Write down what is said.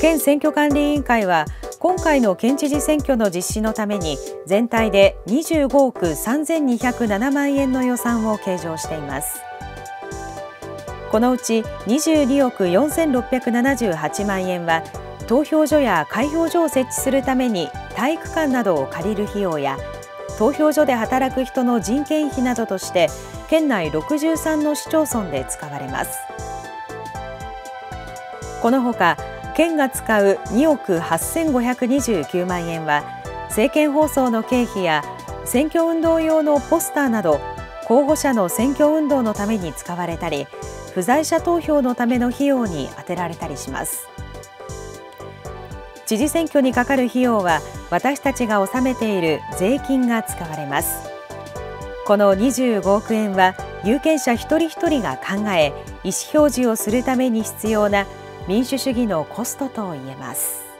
県選挙管理委員会は今回の県知事選挙の実施のために全体で25億3207万円の予算を計上しています。このうち22億4678万円は投票所や開票所を設置するために体育館などを借りる費用や投票所で働く人の人件費などとして県内63の市町村で使われます。このほか県が使う2億8529万円は政見放送の経費や選挙運動用のポスターなど候補者の選挙運動のために使われたり不在者投票のための費用に充てられたりします。知事選挙にかかる費用は私たちが納めている税金が使われます。この25億円は有権者一人一人が考え意思表示をするために必要な民主主義のコストと言えます。